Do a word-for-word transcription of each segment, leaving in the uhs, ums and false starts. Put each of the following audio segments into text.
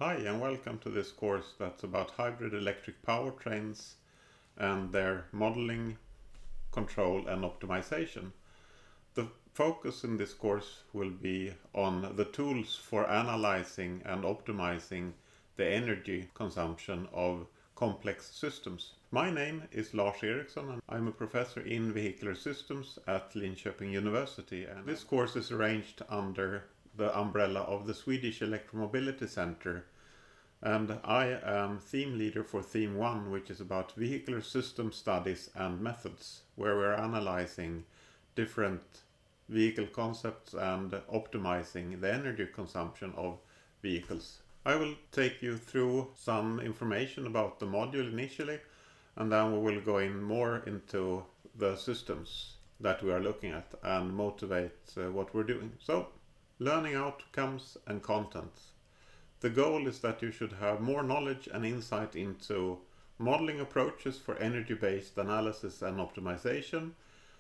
Hi and welcome to this course that's about hybrid electric powertrains and their modeling, control and optimization. The focus in this course will be on the tools for analyzing and optimizing the energy consumption of complex systems. My name is Lars Eriksson and I'm a professor in vehicular systems at Linköping University, and this course is arranged under the umbrella of the Swedish Electromobility Center, and I am theme leader for theme one, which is about vehicular system studies and methods, where we're analyzing different vehicle concepts and optimizing the energy consumption of vehicles. I will take you through some information about the module initially, and then we will go in more into the systems that we are looking at and motivate uh, what we're doing. So, learning outcomes and contents. The goal is that you should have more knowledge and insight into modeling approaches for energy-based analysis and optimization,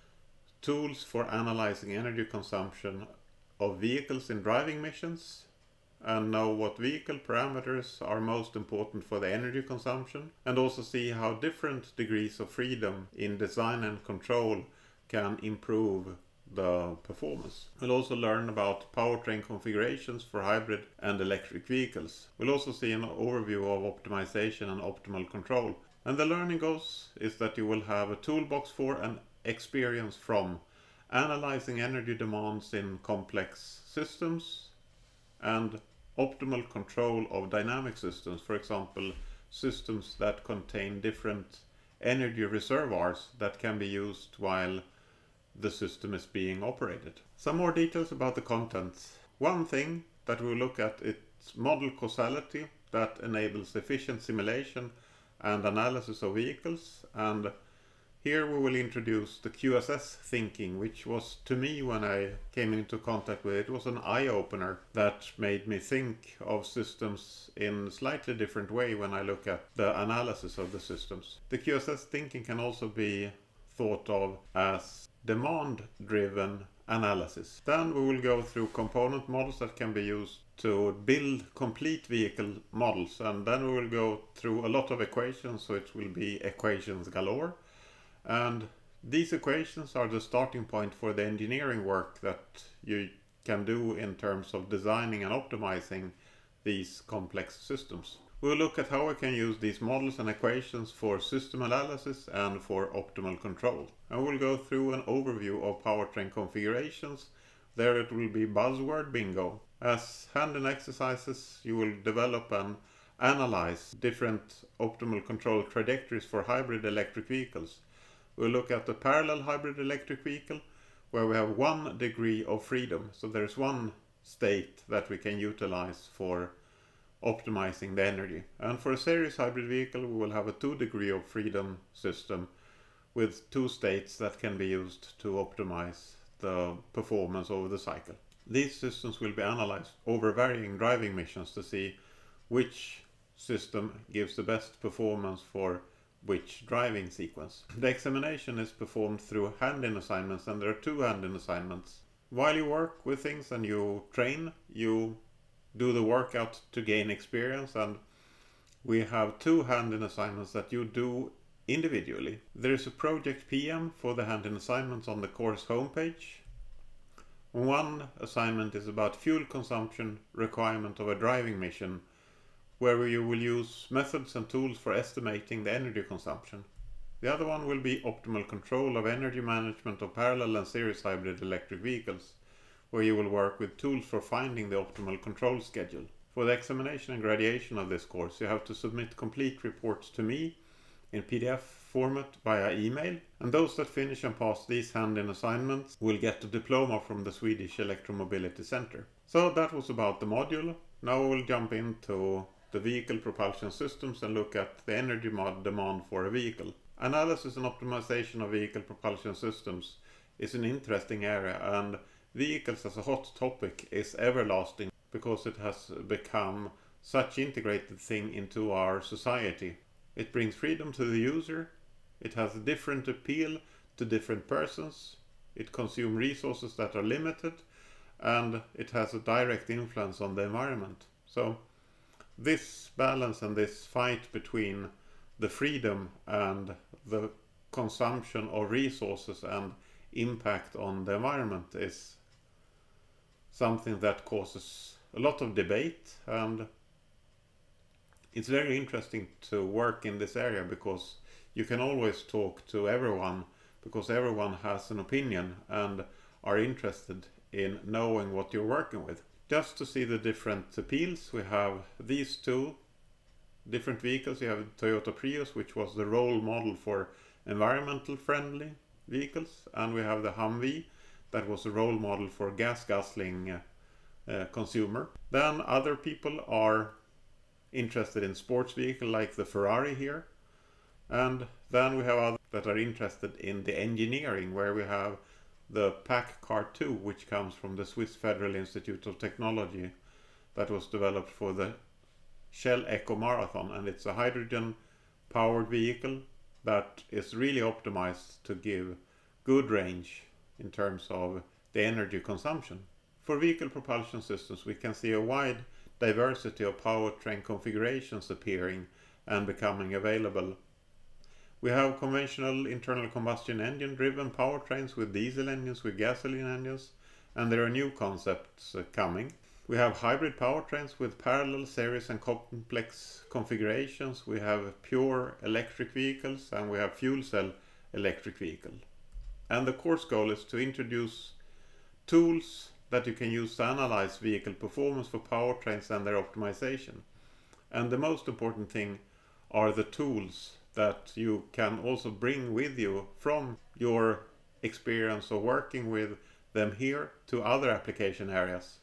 tools for analyzing energy consumption of vehicles in driving missions, and know what vehicle parameters are most important for the energy consumption, and also see how different degrees of freedom in design and control can improve the performance. We'll also learn about powertrain configurations for hybrid and electric vehicles. We'll also see an overview of optimization and optimal control. And the learning goals is that you will have a toolbox for and experience from analyzing energy demands in complex systems and optimal control of dynamic systems, for example, systems that contain different energy reservoirs that can be used while the system is being operated. Some more details about the contents. One thing that we'll look at is model causality that enables efficient simulation and analysis of vehicles, and here we will introduce the Q S S thinking, which was, to me, when I came into contact with it, was an eye-opener that made me think of systems in a slightly different way when I look at the analysis of the systems. The Q S S thinking can also be thought of as demand-driven analysis. Then we will go through component models that can be used to build complete vehicle models, and then we will go through a lot of equations, so it will be equations galore. And these equations are the starting point for the engineering work that you can do in terms of designing and optimizing these complex systems. We'll look at how we can use these models and equations for system analysis and for optimal control. And we'll go through an overview of powertrain configurations. There it will be buzzword bingo. As hand-in exercises, you will develop and analyze different optimal control trajectories for hybrid electric vehicles. We'll look at the parallel hybrid electric vehicle, where we have one degree of freedom. So there's one state that we can utilize for optimizing the energy. And for a series hybrid vehicle, we will have a two degree of freedom system with two states that can be used to optimize the performance over the cycle. These systems will be analyzed over varying driving missions to see which system gives the best performance for which driving sequence. The examination is performed through hand-in assignments, and there are two hand-in assignments. While you work with things and you train, you do the workout to gain experience, and we have two hand-in assignments that you do individually. There is a project P M for the hand-in assignments on the course homepage. One assignment is about fuel consumption requirement of a driving mission, where you will use methods and tools for estimating the energy consumption. The other one will be optimal control of energy management of parallel and series hybrid electric vehicles, where you will work with tools for finding the optimal control schedule. For the examination and graduation of this course, you have to submit complete reports to me in P D F format via email, and those that finish and pass these hand-in assignments will get a diploma from the Swedish Electromobility Center. So that was about the module. Now we'll jump into the vehicle propulsion systems and look at the energy demand for a vehicle. Analysis and optimization of vehicle propulsion systems is an interesting area, and vehicles as a hot topic is everlasting because it has become such an integrated thing into our society. It brings freedom to the user, it has a different appeal to different persons, it consumes resources that are limited, and it has a direct influence on the environment. So this balance and this fight between the freedom and the consumption of resources and impact on the environment is something that causes a lot of debate, and it's very interesting to work in this area because you can always talk to everyone, because everyone has an opinion and are interested in knowing what you're working with. Just to see the different appeals, we have these two different vehicles. You have Toyota Prius, which was the role model for environmental friendly vehicles, and we have the Humvee that was a role model for gas guzzling uh, uh, consumer. Then other people are interested in sports vehicle like the Ferrari here, and then we have others that are interested in the engineering, where we have the Pack Car two, which comes from the Swiss Federal Institute of Technology, that was developed for the Shell Eco Marathon, and it's a hydrogen powered vehicle that is really optimized to give good range in terms of the energy consumption. For vehicle propulsion systems, we can see a wide diversity of powertrain configurations appearing and becoming available. We have conventional internal combustion engine driven powertrains with diesel engines, with gasoline engines, and there are new concepts uh, coming. We have hybrid powertrains with parallel series and complex configurations. We have pure electric vehicles, and we have fuel cell electric vehicle. And the course goal is to introduce tools that you can use to analyze vehicle performance for powertrains and their optimization. And the most important thing are the tools that you can also bring with you from your experience of working with them here to other application areas.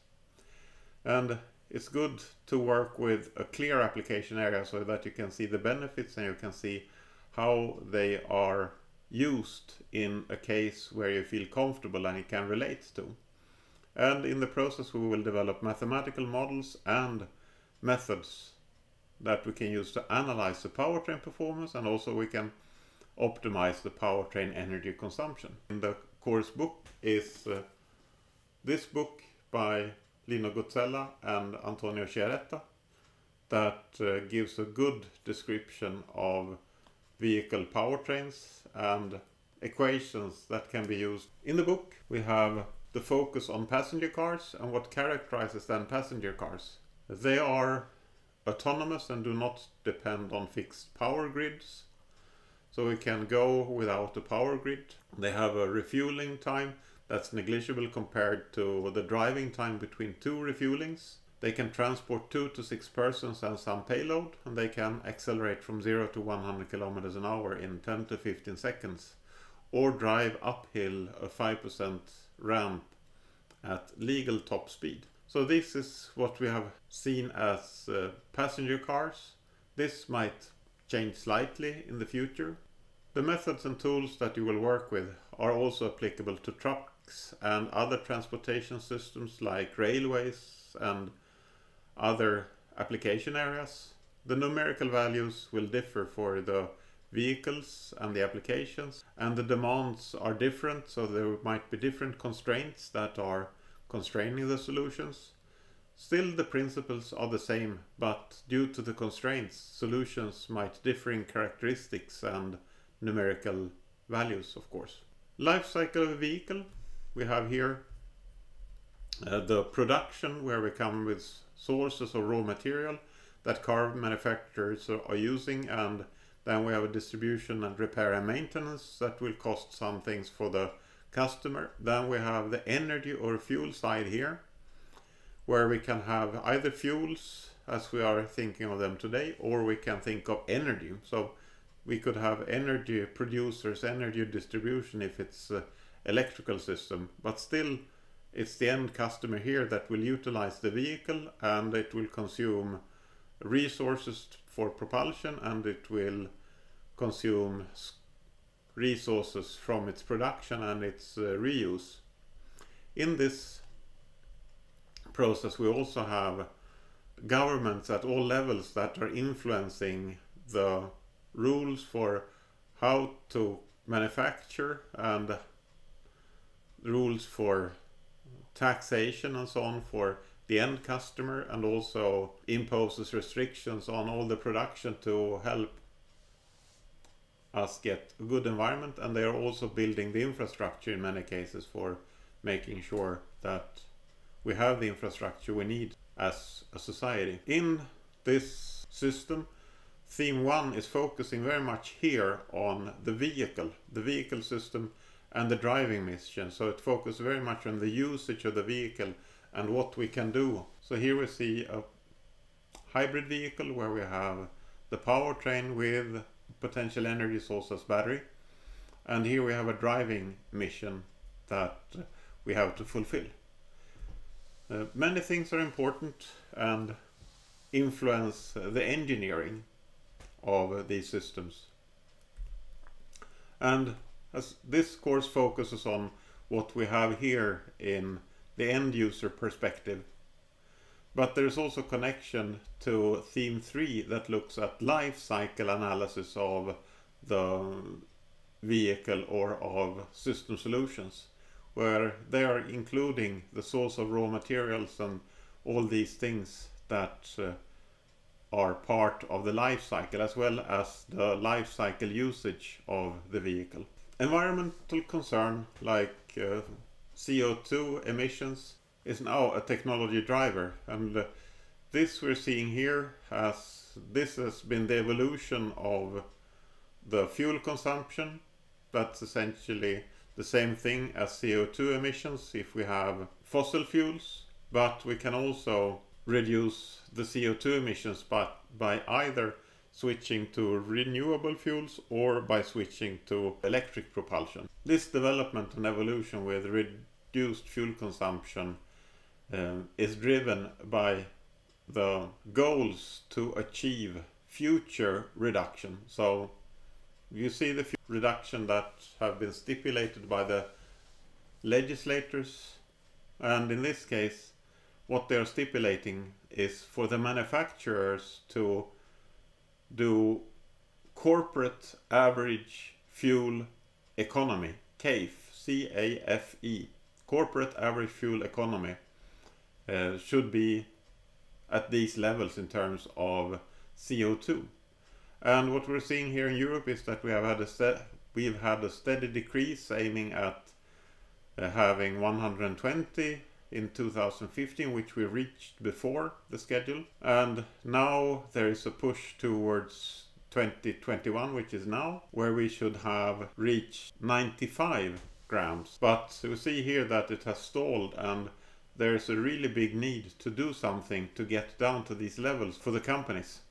And it's good to work with a clear application area so that you can see the benefits and you can see how they are used in a case where you feel comfortable and you can relate to. And in the process we will develop mathematical models and methods that we can use to analyze the powertrain performance, and also we can optimize the powertrain energy consumption. In the course book is uh, this book by Lino Gozzella and Antonio Chiaretta that uh, gives a good description of vehicle powertrains and equations that can be used. In the book we have the focus on passenger cars and what characterizes then passenger cars. They are autonomous and do not depend on fixed power grids, so we can go without a power grid. They have a refueling time that's negligible compared to the driving time between two refuelings. They can transport two to six persons and some payload, and they can accelerate from zero to one hundred kilometers an hour in ten to fifteen seconds, or drive uphill a five percent ramp at legal top speed. So this is what we have seen as uh, passenger cars. This might change slightly in the future. The methods and tools that you will work with are also applicable to trucks and other transportation systems like railways and other application areas. The numerical values will differ for the vehicles and the applications, and the demands are different, so there might be different constraints that are constraining the solutions. Still, the principles are the same, but due to the constraints, solutions might differ in characteristics and numerical values, of course. Life cycle of a vehicle. We have here uh, the production, where we come with sources of raw material that car manufacturers are using, and then we have a distribution and repair and maintenance that will cost some things for the customer. Then we have the energy or fuel side here, where we can have either fuels as we are thinking of them today, or we can think of energy. So we could have energy producers, energy distribution if it's an electrical system, but still it's the end customer here that will utilize the vehicle, and it will consume resources for propulsion, and it will consume resources from its production and its uh, reuse. In this process we also have governments at all levels that are influencing the rules for how to manufacture and rules for taxation and so on for the end customer and also imposes restrictions on all the production to help us get a good environment, and they are also building the infrastructure in many cases for making sure that we have the infrastructure we need as a society. In this system, theme one is focusing very much here on the vehicle, the vehicle system and the driving mission. So it focuses very much on the usage of the vehicle and what we can do. So here we see a hybrid vehicle where we have the powertrain with potential energy source as battery. And here we have a driving mission that we have to fulfill. Uh, many things are important and influence the engineering of these systems. And as this course focuses on what we have here in the end user perspective, but there's also connection to theme three that looks at life cycle analysis of the vehicle or of system solutions, where they are including the source of raw materials and all these things that uh, are part of the life cycle, as well as the life cycle usage of the vehicle. Environmental concern like uh, C O two emissions is now a technology driver, and uh, this we're seeing here as this has been the evolution of the fuel consumption. That's essentially the same thing as C O two emissions if we have fossil fuels, but we can also reduce the C O two emissions by, by either switching to renewable fuels or by switching to electric propulsion. This development and evolution with reduced fuel consumption um, is driven by the goals to achieve future reduction. So you see the reduction that have been stipulated by the legislators, and in this case what they are stipulating is for the manufacturers to do corporate average fuel economy, C A F E, C A F E, corporate average fuel economy uh, should be at these levels in terms of C O two. And what we're seeing here in Europe is that we have had a we've had a steady decrease, aiming at uh, having one hundred twenty in two thousand fifteen, which we reached before the schedule, and now there is a push towards twenty twenty-one, which is now, where we should have reached ninety-five grams. But we see here that it has stalled, and there's a really big need to do something to get down to these levels for the companies.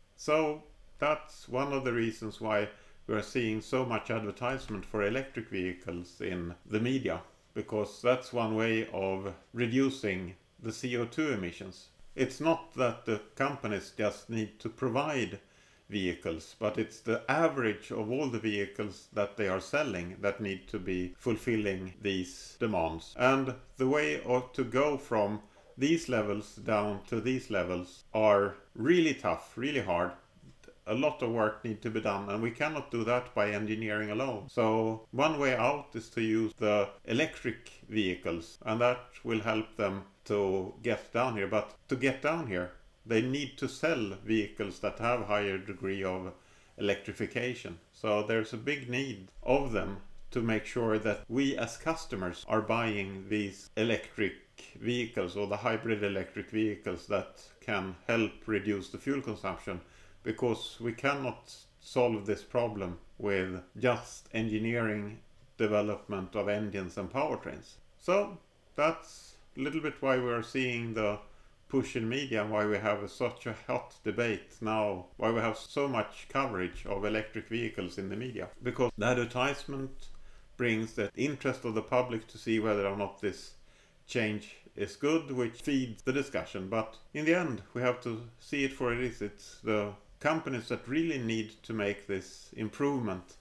So that's one of the reasons why we are seeing so much advertisement for electric vehicles in the media, because that's one way of reducing the C O two emissions. It's not that the companies just need to provide vehicles, but it's the average of all the vehicles that they are selling that need to be fulfilling these demands. And the way of, to go from these levels down to these levels are really tough, really hard. A lot of work needs to be done, and we cannot do that by engineering alone. So one way out is to use the electric vehicles, and that will help them to get down here. But to get down here, they need to sell vehicles that have higher degree of electrification. So there's a big need of them to make sure that we as customers are buying these electric vehicles or the hybrid electric vehicles that can help reduce the fuel consumption, because we cannot solve this problem with just engineering development of engines and powertrains. So that's a little bit why we are seeing the push in media and why we have a, such a hot debate now, why we have so much coverage of electric vehicles in the media. Because the advertisement brings the interest of the public to see whether or not this change is good, which feeds the discussion. But in the end, we have to see it for it is. It's the companies that really need to make this improvement,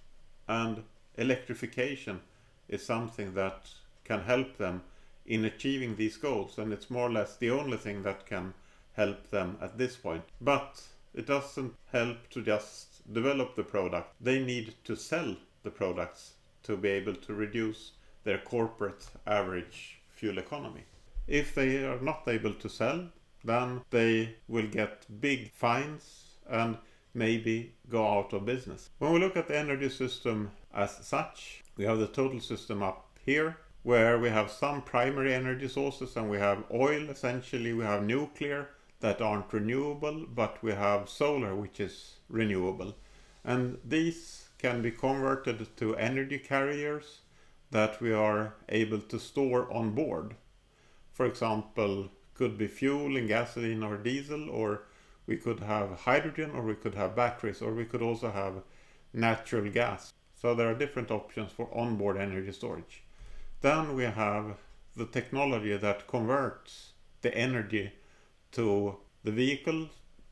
and electrification is something that can help them in achieving these goals, and it's more or less the only thing that can help them at this point. But it doesn't help to just develop the product. They need to sell the products to be able to reduce their corporate average fuel economy. If they are not able to sell, then they will get big fines and maybe go out of business. When we look at the energy system as such, we have the total system up here, where we have some primary energy sources, and we have oil, essentially, we have nuclear that aren't renewable, but we have solar, which is renewable. And these can be converted to energy carriers that we are able to store on board. For example, could be fuel in gasoline or diesel, or we could have hydrogen, or we could have batteries, or we could also have natural gas. So there are different options for onboard energy storage. Then we have the technology that converts the energy to the vehicle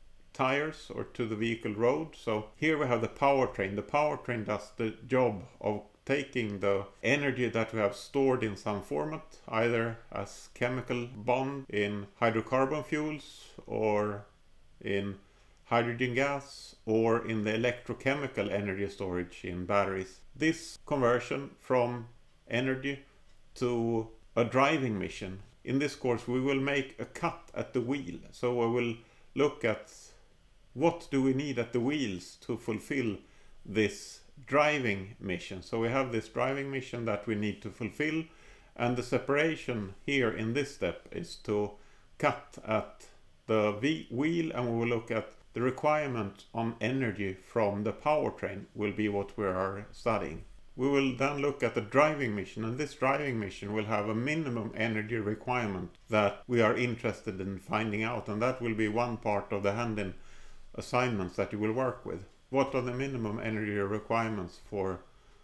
tires or to the vehicle road. So here we have the powertrain. The powertrain does the job of taking the energy that we have stored in some format, either as chemical bond in hydrocarbon fuels or in hydrogen gas or in the electrochemical energy storage in batteries. This conversion from energy to a driving mission. In this course we will make a cut at the wheel. So we will look at what do we need at the wheels to fulfill this driving mission. So we have this driving mission that we need to fulfill, and the separation here in this step is to cut at the wheel, and we will look at the requirement on energy from the powertrain will be what we are studying. We will then look at the driving mission, and this driving mission will have a minimum energy requirement that we are interested in finding out, and that will be one part of the hand-in assignments that you will work with. What are the minimum energy requirements for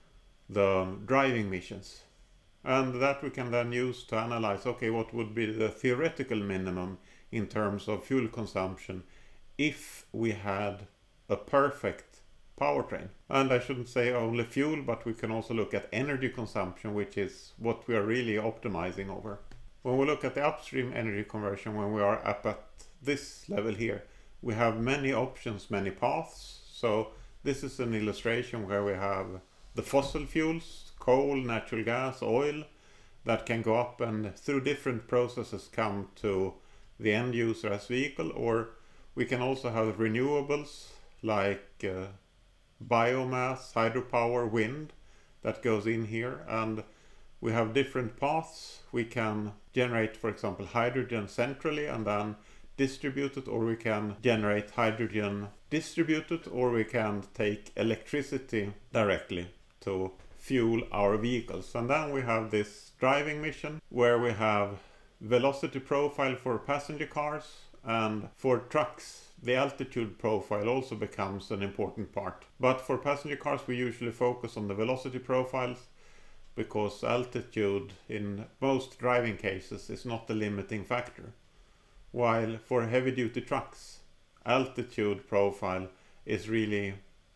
the driving missions? And that we can then use to analyze, okay, what would be the theoretical minimum in terms of fuel consumption if we had a perfect powertrain. And I shouldn't say only fuel, but we can also look at energy consumption, which is what we are really optimizing over. When we look at the upstream energy conversion, when we are up at this level here, we have many options, many paths. So this is an illustration where we have the fossil fuels, coal, natural gas, oil, that can go up and through different processes come to the end user as vehicle. Or we can also have renewables like uh, biomass, hydropower, wind that goes in here, and we have different paths. We can generate, for example, hydrogen centrally and then distribute it, or we can generate hydrogen distributed, or we can take electricity directly to fuel our vehicles. And then we have this driving mission where we have velocity profile for passenger cars, and for trucks the altitude profile also becomes an important part. But for passenger cars we usually focus on the velocity profiles, because altitude in most driving cases is not the limiting factor. While for heavy duty trucks, altitude profile is really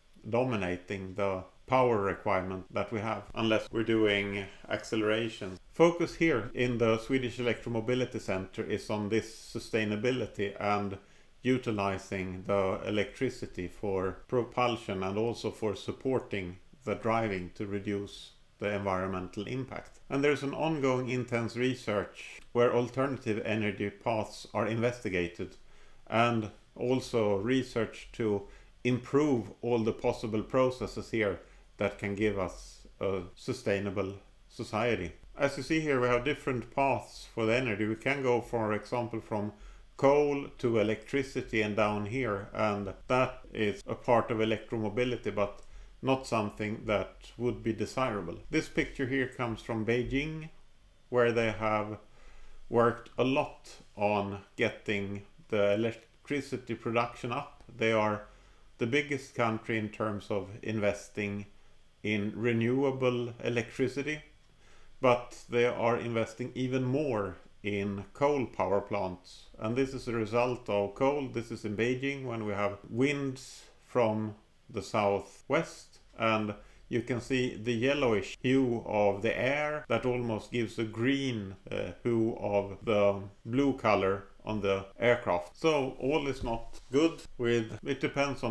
dominating the power requirement that we have, unless we're doing acceleration. Focus here in the Swedish Electromobility Center is on this sustainability and utilizing the electricity for propulsion and also for supporting the driving to reduce the environmental impact. And there's an ongoing intense research where alternative energy paths are investigated, and also research to improve all the possible processes here that can give us a sustainable society. As you see here, we have different paths for the energy. We can go, for example, from coal to electricity and down here, and that is a part of electromobility, but not something that would be desirable. This picture here comes from Beijing, where they have worked a lot on getting the electricity production up. They are the biggest country in terms of investing in renewable electricity, but they are investing even more in coal power plants. And this is a result of coal. This is in Beijing, when we have winds from the southwest, and you can see the yellowish hue of the air that almost gives a green uh, hue of the blue color on the aircraft. So all is not good with, it depends on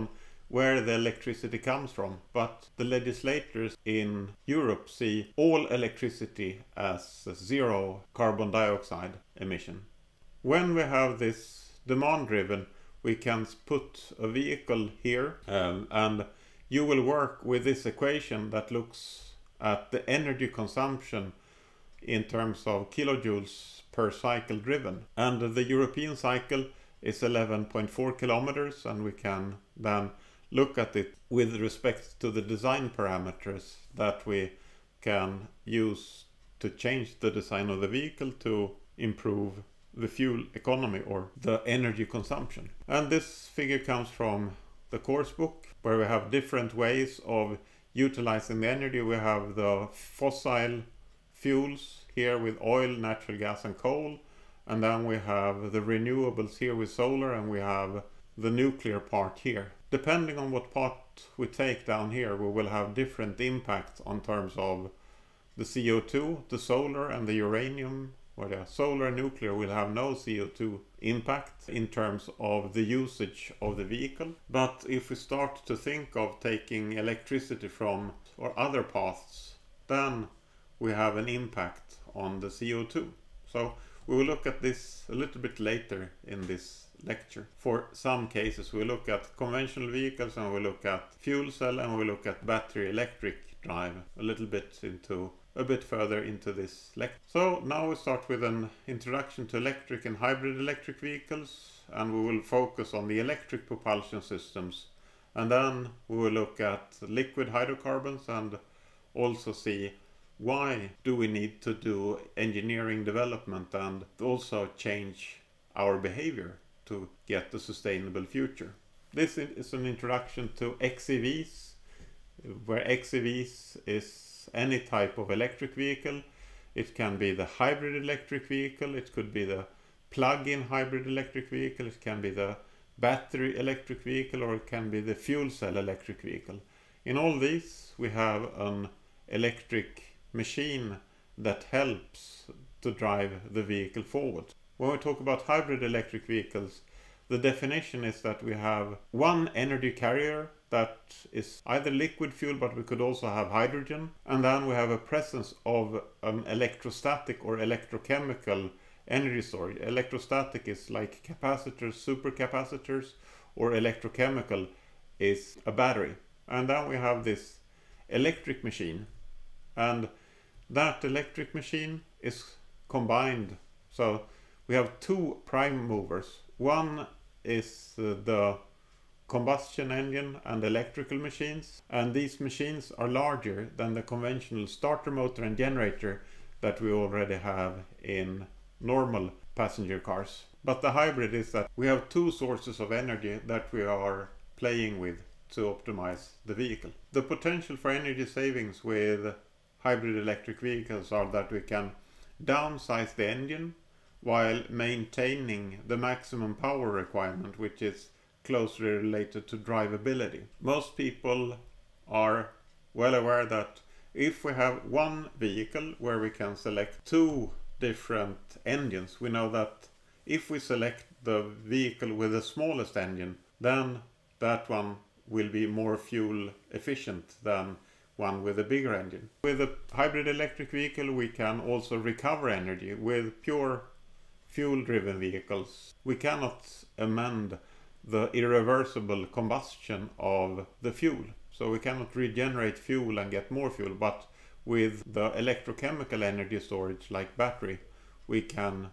where the electricity comes from, but the legislators in Europe see all electricity as zero carbon dioxide emission. When we have this demand driven, we can put a vehicle here um, and you will work with this equation that looks at the energy consumption in terms of kilojoules per cycle driven. And the European cycle is eleven point four kilometers, and we can then look at it with respect to the design parameters that we can use to change the design of the vehicle to improve the fuel economy or the energy consumption. And this figure comes from the course book, where we have different ways of utilizing the energy. We have the fossil fuels here with oil, natural gas and coal, and then we have the renewables here with solar, and we have the nuclear part here. Depending on what part we take down here, we will have different impacts on terms of the C O two, the solar and the uranium, where the solar and nuclear will have no C O two impact in terms of the usage of the vehicle. But if we start to think of taking electricity from or other paths, then we have an impact on the C O two. So we will look at this a little bit later in this lecture. For some cases we look at conventional vehicles, and we look at fuel cell, and we look at battery electric drive a little bit into a bit further into this lecture. So now we start with an introduction to electric and hybrid electric vehicles, and we will focus on the electric propulsion systems, and then we will look at liquid hydrocarbons and also see why do we need to do engineering development and also change our behavior to get a sustainable future. This is an introduction to X E Vs, where X E Vs is any type of electric vehicle. It can be the hybrid electric vehicle, it could be the plug-in hybrid electric vehicle, it can be the battery electric vehicle, or it can be the fuel cell electric vehicle. In all these we have an electric machine that helps to drive the vehicle forward. When we talk about hybrid electric vehicles, the definition is that we have one energy carrier that is either liquid fuel, but we could also have hydrogen, and then we have a presence of an electrostatic or electrochemical energy storage. Electrostatic is like capacitors, supercapacitors, or electrochemical is a battery. And then we have this electric machine, and that electric machine is combined. So we have two prime movers. One is uh, the combustion engine and electrical machines, and these machines are larger than the conventional starter motor and generator that we already have in normal passenger cars. But the hybrid is that we have two sources of energy that we are playing with to optimize the vehicle. The potential for energy savings with hybrid electric vehicles are that we can downsize the engine while maintaining the maximum power requirement, which is closely related to drivability. Most people are well aware that if we have one vehicle where we can select two different engines, we know that if we select the vehicle with the smallest engine, then that one will be more fuel efficient than one with a bigger engine. With a hybrid electric vehicle we can also recover energy. With pure fuel driven vehicles we cannot amend the irreversible combustion of the fuel, so we cannot regenerate fuel and get more fuel. But with the electrochemical energy storage like battery, we can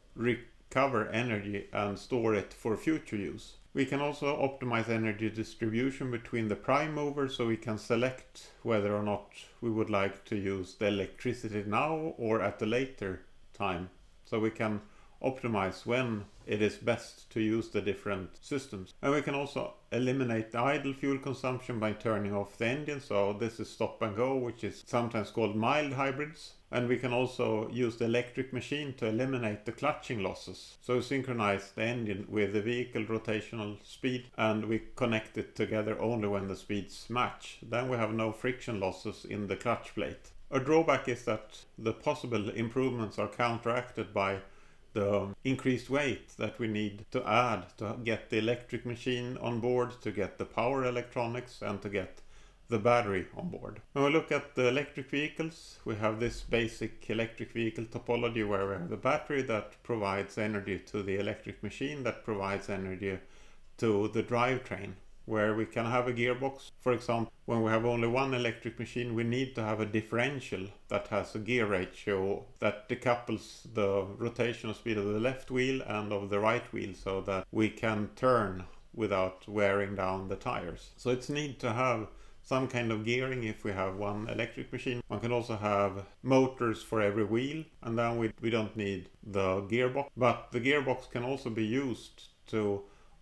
recover energy and store it for future use. We can also optimize energy distribution between the prime movers, so we can select whether or not we would like to use the electricity now or at a later time. So we can optimize when it is best to use the different systems. And we can also eliminate the idle fuel consumption by turning off the engine. So this is stop and go, which is sometimes called mild hybrids. And we can also use the electric machine to eliminate the clutching losses. So synchronize the engine with the vehicle rotational speed, and we connect it together only when the speeds match. Then we have no friction losses in the clutch plate. A drawback is that the possible improvements are counteracted by the increased weight that we need to add to get the electric machine on board, to get the power electronics, and to get the battery on board. When we look at the electric vehicles, we have this basic electric vehicle topology where we have the battery that provides energy to the electric machine that provides energy to the drivetrain, where we can have a gearbox. For example, when we have only one electric machine, we need to have a differential that has a gear ratio that decouples the rotational speed of the left wheel and of the right wheel so that we can turn without wearing down the tires. So it's need to have some kind of gearing if we have one electric machine. One can also have motors for every wheel, and then we, we don't need the gearbox. But the gearbox can also be used to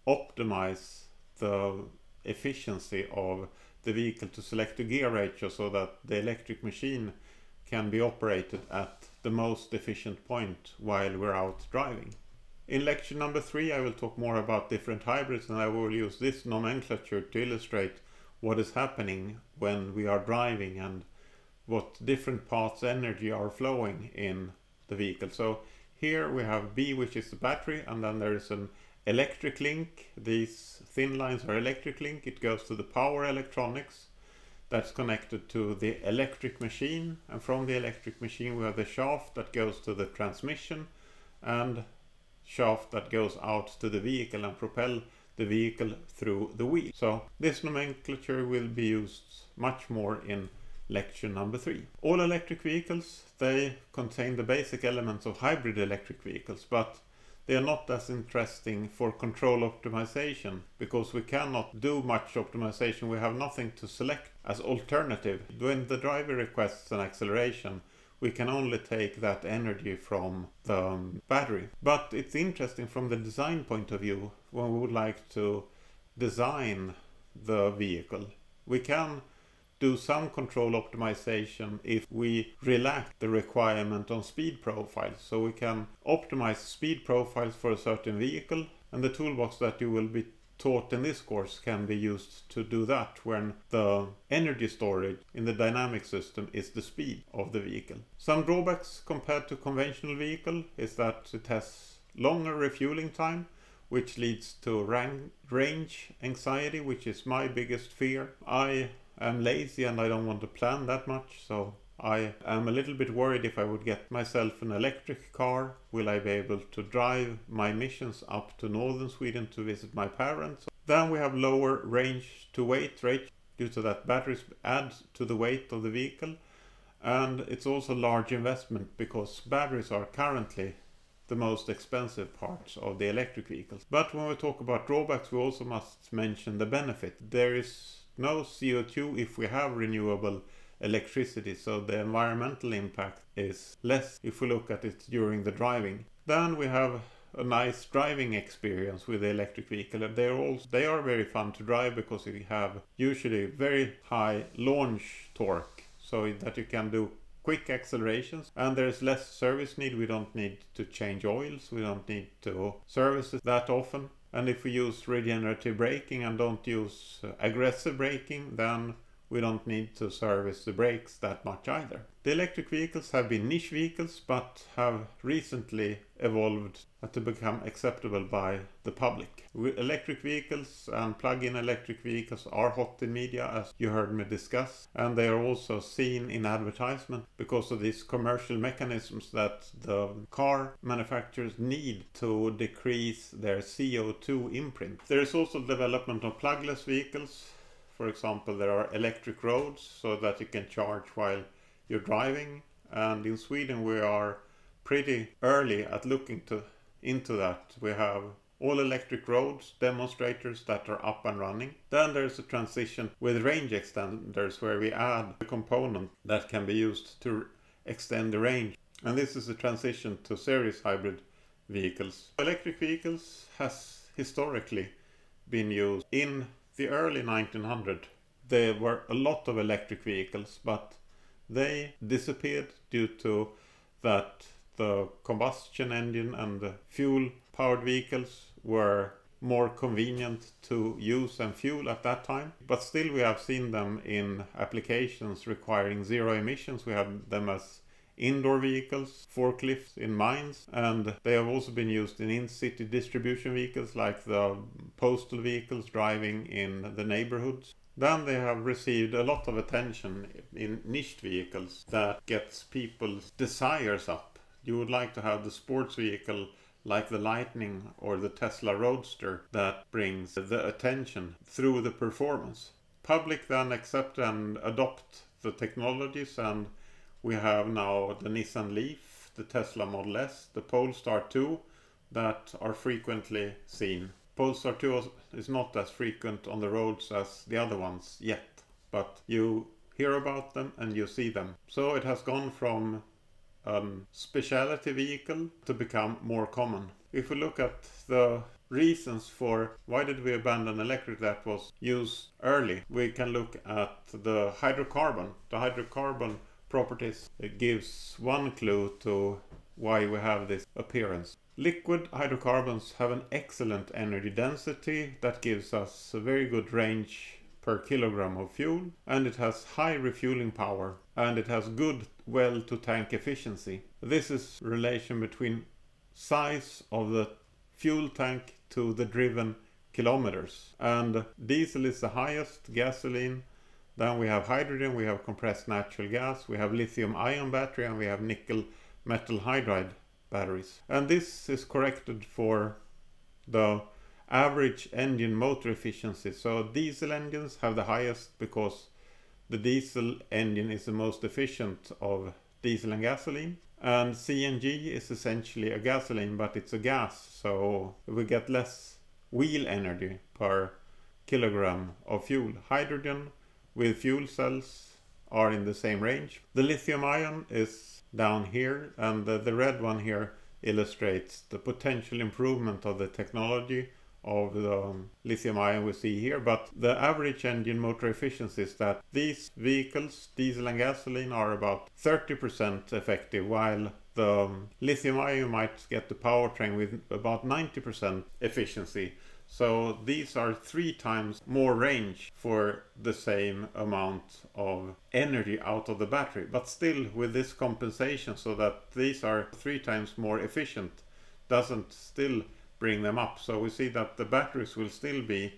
optimize the efficiency of the vehicle, to select a gear ratio so that the electric machine can be operated at the most efficient point while we're out driving. In lecture number three I will talk more about different hybrids, and I will use this nomenclature to illustrate what is happening when we are driving and what different paths energy are flowing in the vehicle. So here we have B, which is the battery, and then there is an electric link. These thin lines are electric link. It goes to the power electronics that's connected to the electric machine, and from the electric machine we have the shaft that goes to the transmission and shaft that goes out to the vehicle and propel the vehicle through the wheel. So this nomenclature will be used much more in lecture number three. All electric vehicles, they contain the basic elements of hybrid electric vehicles, but they are not as interesting for control optimization because we cannot do much optimization. We have nothing to select as alternative. When the driver requests an acceleration, we can only take that energy from the um, battery. But it's interesting from the design point of view. When we would like to design the vehicle, we can do some control optimization if we relax the requirement on speed profiles. So we can optimize speed profiles for a certain vehicle, and the toolbox that you will be taught in this course can be used to do that when the energy storage in the dynamic system is the speed of the vehicle. Some drawbacks compared to conventional vehicle is that it has longer refueling time, which leads to range anxiety, which is my biggest fear. I am lazy and I don't want to plan that much, so I am a little bit worried if I would get myself an electric car, will I be able to drive my missions up to northern Sweden to visit my parents? Then we have lower range to weight ratio due to that batteries add to the weight of the vehicle, and it's also large investment because batteries are currently the most expensive parts of the electric vehicles. But when we talk about drawbacks, we also must mention the benefit. There is no C O two if we have renewable electricity, so the environmental impact is less if we look at it during the driving. Then we have a nice driving experience with the electric vehicle. They are also they are very fun to drive because you have usually very high launch torque, so that you can do quick accelerations, and there's less service need. We don't need to change oils, we don't need to service it that often. And if we use regenerative braking and don't use uh, aggressive braking, then we don't need to service the brakes that much either. The electric vehicles have been niche vehicles, but have recently evolved to become acceptable by the public. Electric vehicles and plug-in electric vehicles are hot in media, as you heard me discuss, and they are also seen in advertisement because of these commercial mechanisms that the car manufacturers need to decrease their C O two imprint. There is also development of plugless vehicles. For example, there are electric roads so that you can charge while you're driving, and in Sweden we are pretty early at looking to into that. We have all electric roads demonstrators that are up and running. Then there's a transition with range extenders where we add a component that can be used to extend the range, and this is a transition to series hybrid vehicles. Electric vehicles has historically been used. In the early nineteen hundreds there were a lot of electric vehicles, but they disappeared due to that the combustion engine and the fuel powered vehicles were more convenient to use and fuel at that time. But still we have seen them in applications requiring zero emissions. We have them as indoor vehicles, forklifts in mines, and they have also been used in in-city distribution vehicles like the postal vehicles driving in the neighborhoods. Then they have received a lot of attention in niched vehicles that gets people's desires up. You would like to have the sports vehicle like the Lightning or the Tesla Roadster that brings the attention through the performance. Public then accept and adopt the technologies, and we have now the Nissan Leaf, the Tesla Model S, the Polestar two that are frequently seen. Polestar two is not as frequent on the roads as the other ones yet, but you hear about them and you see them. So it has gone from a specialty vehicle to become more common. If we look at the reasons for why did we abandon electric that was used early, we can look at the hydrocarbon. The hydrocarbon properties, it gives one clue to why we have this appearance. Liquid hydrocarbons have an excellent energy density that gives us a very good range per kilogram of fuel, and it has high refueling power, and it has good well to tank efficiency. This is relation between size of the fuel tank to the driven kilometers, and diesel is the highest, gasoline, then we have hydrogen, we have compressed natural gas, we have lithium ion battery, and we have nickel metal hydride batteries. And this is corrected for the average engine motor efficiency. So diesel engines have the highest because the diesel engine is the most efficient of diesel and gasoline. And C N G is essentially a gasoline, but it's a gas, so we get less wheel energy per kilogram of fuel. Hydrogen with fuel cells are in the same range. The lithium ion is down here, and the, the red one here illustrates the potential improvement of the technology of the um, lithium ion we see here, but the average engine motor efficiency is that these vehicles, diesel and gasoline, are about thirty percent effective, while the um, lithium ion might get the powertrain with about ninety percent efficiency. So these are three times more range for the same amount of energy out of the battery, but still with this compensation, so that these are three times more efficient, doesn't still bring them up. So we see that the batteries will still be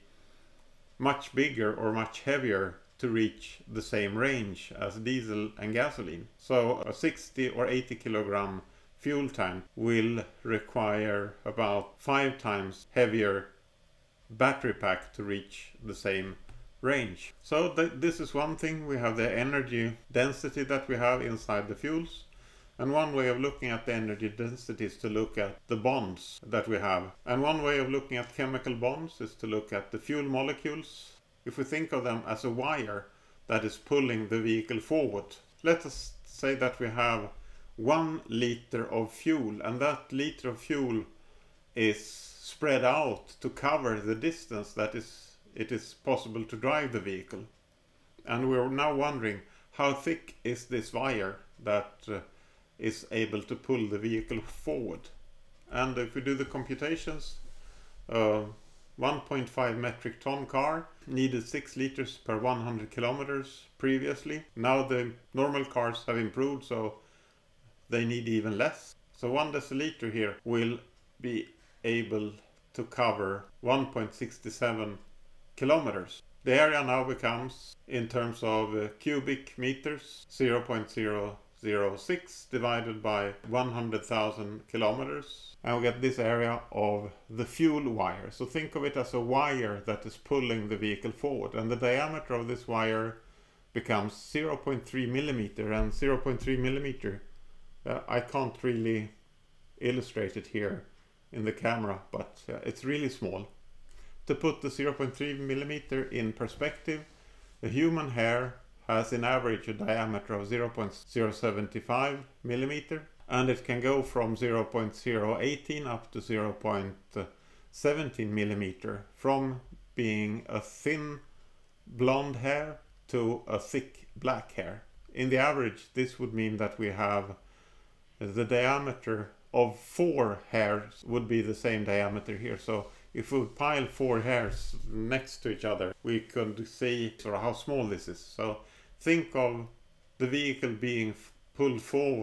much bigger or much heavier to reach the same range as diesel and gasoline. So a sixty or eighty kilogram fuel tank will require about five times heavier battery pack to reach the same range. So th this is one thing. We have the energy density that we have inside the fuels. And one way of looking at the energy density is to look at the bonds that we have. And one way of looking at chemical bonds is to look at the fuel molecules. If we think of them as a wire that is pulling the vehicle forward. Let us say that we have one liter of fuel, and that liter of fuel is spread out to cover the distance that is it is possible to drive the vehicle. And we're now wondering, how thick is this wire that uh, is able to pull the vehicle forward? And if we do the computations, uh, one point five metric ton car needed six liters per one hundred kilometers previously. Now the normal cars have improved, so they need even less. So one deciliter here will be able to cover one point six seven kilometers. The area now becomes, in terms of uh, cubic meters, zero point zero zero six divided by one hundred thousand kilometers, and we get this area of the fuel wire. So think of it as a wire that is pulling the vehicle forward, and the diameter of this wire becomes zero point three millimeter, and zero point three millimeter, uh, I can't really illustrate it here in the camera, but uh, it's really small. To put the zero point three millimeter in perspective, a human hair has in average a diameter of zero point zero seven five millimeter, and it can go from zero point zero one eight up to zero point one seven millimeter, from being a thin blonde hair to a thick black hair. In the average, this would mean that we have the diameter of four hairs would be the same diameter here. So if we pile four hairs next to each other, we could see sort of how small this is. So think of the vehicle being pulled forward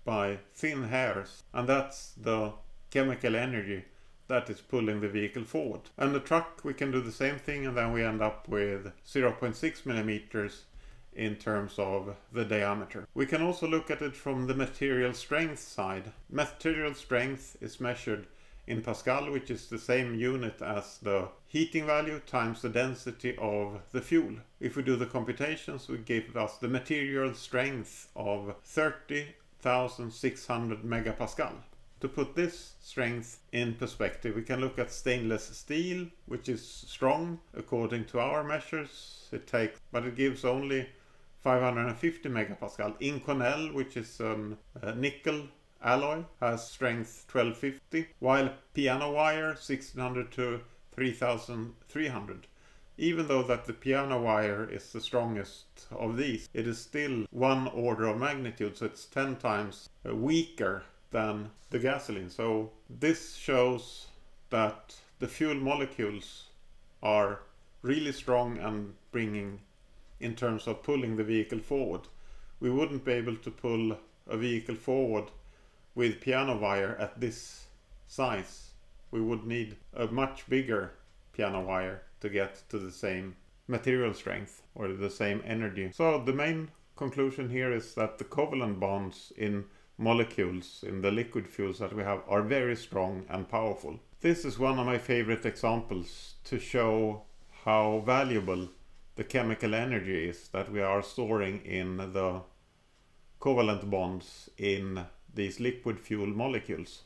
by thin hairs, and that's the chemical energy that is pulling the vehicle forward. And the truck, we can do the same thing, and then we end up with zero point six millimeters in terms of the diameter. We can also look at it from the material strength side. Material strength is measured in Pascal, which is the same unit as the heating value times the density of the fuel. If we do the computations, we give us the material strength of thirty thousand six hundred megapascal. To put this strength in perspective, we can look at stainless steel, which is strong according to our measures. It takes, but it gives only five hundred fifty megapascal. Inconel, which is um, a nickel alloy, has strength twelve fifty, while piano wire sixteen hundred to three thousand three hundred. Even though that the piano wire is the strongest of these, it is still one order of magnitude, so it's ten times weaker than the gasoline. So this shows that the fuel molecules are really strong and bringing, in terms of pulling the vehicle forward. We wouldn't be able to pull a vehicle forward with piano wire at this size. We would need a much bigger piano wire to get to the same material strength or the same energy. So the main conclusion here is that the covalent bonds in molecules in the liquid fuels that we have are very strong and powerful. This is one of my favorite examples to show how valuable the chemical energy is that we are storing in the covalent bonds in these liquid fuel molecules.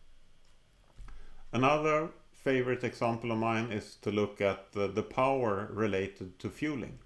Another favorite example of mine is to look at the, the power related to fueling.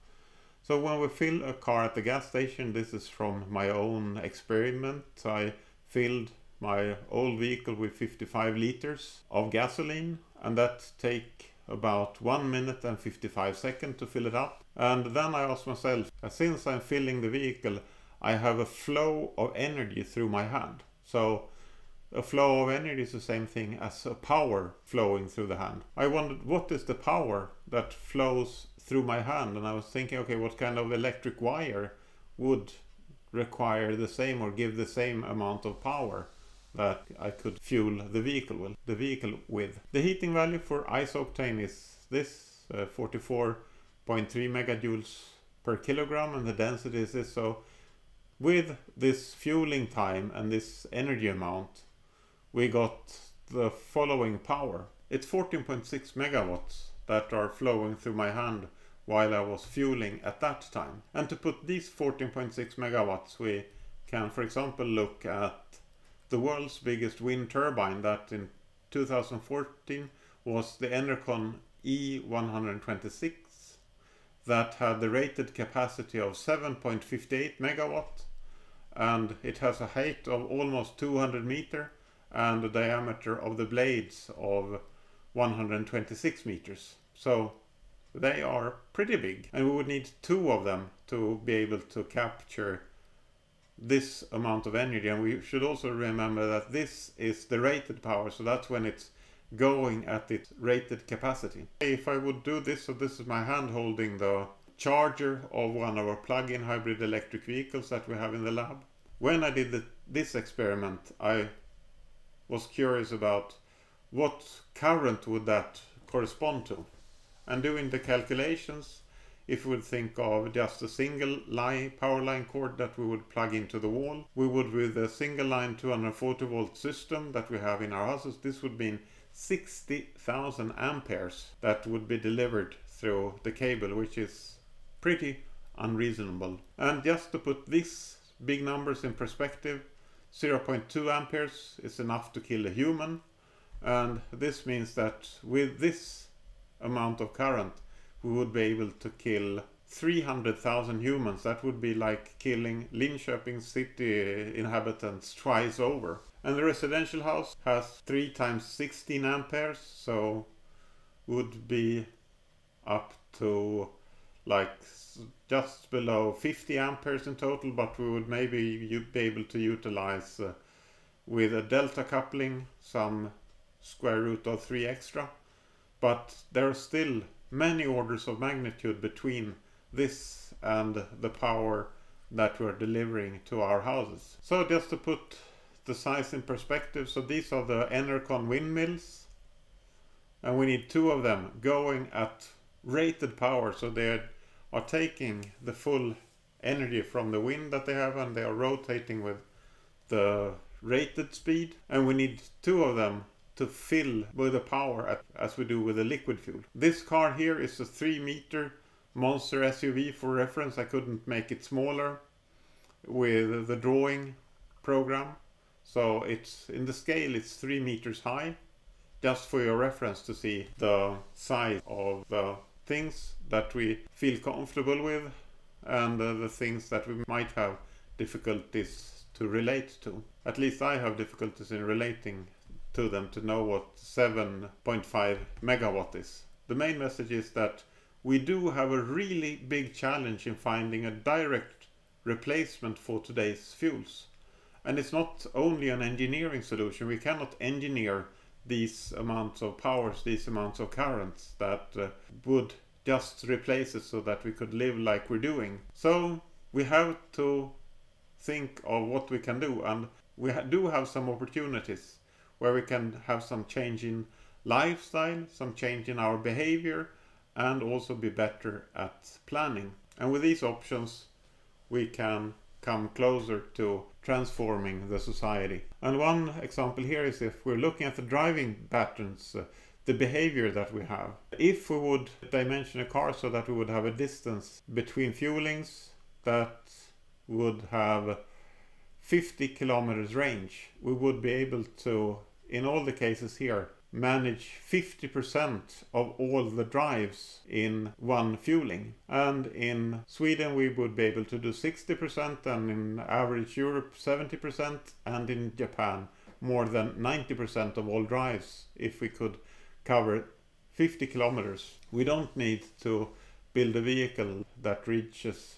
So when we fill a car at the gas station, this is from my own experiment. I filled my old vehicle with fifty-five liters of gasoline, and that take about one minute and fifty-five seconds to fill it up. And then I asked myself, since I'm filling the vehicle, I have a flow of energy through my hand. So a flow of energy is the same thing as a power flowing through the hand. I wondered, what is the power that flows through my hand? And I was thinking, okay, what kind of electric wire would require the same or give the same amount of power that I could fuel the vehicle with. The vehicle with. The heating value for isooctane is this, uh, forty-four point three megajoules per kilogram, and the density is this. So with this fueling time and this energy amount, we got the following power. It's fourteen point six megawatts that are flowing through my hand while I was fueling at that time. And to put these fourteen point six megawatts, we can, for example, look at the world's biggest wind turbine that in two thousand fourteen was the Enercon E one twenty-six, that had the rated capacity of seven point five eight megawatt, and it has a height of almost two hundred meter and a diameter of the blades of one hundred twenty-six meters. So they are pretty big, and we would need two of them to be able to capture this amount of energy. And we should also remember that this is the rated power, so that's when it's going at its rated capacity. If I would do this, so this is my hand holding the charger of one of our plug-in hybrid electric vehicles that we have in the lab. When I did the, this experiment, I was curious about what current would that correspond to. And doing the calculations, if we would think of just a single line, power line cord that we would plug into the wall, we would, with a single line two hundred forty volt system that we have in our houses, this would mean sixty thousand amperes that would be delivered through the cable, which is pretty unreasonable. And just to put these big numbers in perspective, zero point two amperes is enough to kill a human, and this means that with this amount of current we would be able to kill three hundred thousand humans. That would be like killing Linköping city inhabitants twice over. And the residential house has three times sixteen amperes, so would be up to like just below fifty amperes in total, but we would maybe be able to utilize uh, with a delta coupling some square root of three extra. But there are still many orders of magnitude between this and the power that we're delivering to our houses. So just to put the size in perspective, so these are the Enercon windmills, and we need two of them going at rated power, so they are taking the full energy from the wind that they have, and they are rotating with the rated speed, and we need two of them to fill with the power at, as we do with the liquid fuel. This car here is a three meter monster S U V. For reference, I couldn't make it smaller with the drawing program, so it's in the scale it's three meters high, just for your reference to see the size of the things that we feel comfortable with and uh, the things that we might have difficulties to relate to. At least I have difficulties in relating to them to know what seven point five megawatt is. The main message is that we do have a really big challenge in finding a direct replacement for today's fuels. And it's not only an engineering solution. We cannot engineer these amounts of powers, these amounts of currents that uh, would just replace it so that we could live like we're doing. So we have to think of what we can do, and we ha do have some opportunities where we can have some change in lifestyle, some change in our behavior, and also be better at planning. And with these options we can come closer to transforming the society. And one example here is if we're looking at the driving patterns, uh, the behavior that we have. If we would dimension a car so that we would have a distance between fuelings that would have fifty kilometers range, we would be able to, in all the cases here, manage fifty percent of all the drives in one fueling. And in Sweden we would be able to do sixty percent, and in average Europe seventy percent, and in Japan more than ninety percent of all drives if we could cover fifty kilometers. We don't need to build a vehicle that reaches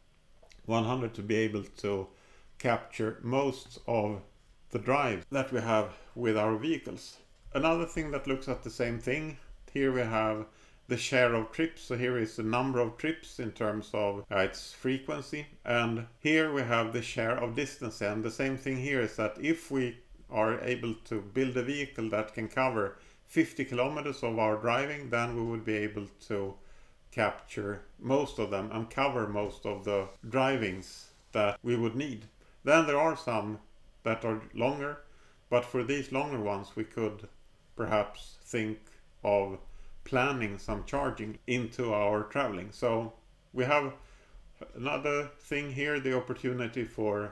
one hundred to be able to capture most of the drive that we have with our vehicles. Another thing that looks at the same thing, here we have the share of trips. So here is the number of trips in terms of uh, its frequency, and here we have the share of distance. And the same thing here is that if we are able to build a vehicle that can cover fifty kilometers of our driving, then we would be able to capture most of them and cover most of the drivings that we would need. Then there are some that are longer, but for these longer ones we could perhaps think of planning some charging into our traveling. So we have another thing here, the opportunity for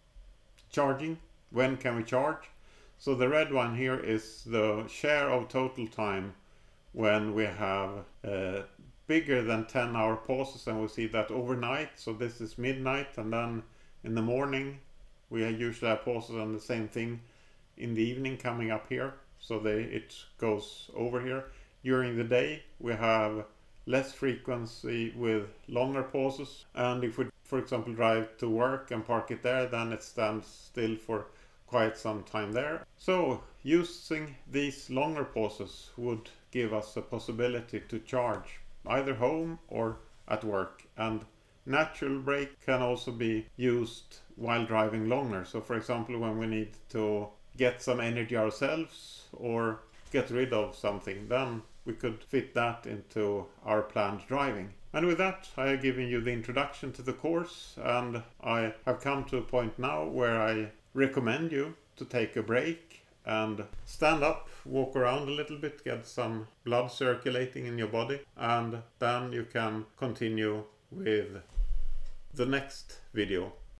charging. When can we charge? So the red one here is the share of total time when we have uh, bigger than ten hour pauses, and we see that overnight. So this is midnight, and then in the morning we usually have pauses, and the same thing in the evening coming up here. So they, it goes over here. During the day we have less frequency with longer pauses, and if we, for example, drive to work and park it there, then it stands still for quite some time there. So using these longer pauses would give us a possibility to charge either home or at work. And natural brake can also be used while driving longer. So for example, when we need to get some energy ourselves or get rid of something, then we could fit that into our planned driving. And with that, I have given you the introduction to the course, and I have come to a point now where I recommend you to take a break and stand up, walk around a little bit, get some blood circulating in your body, and then you can continue with the next video.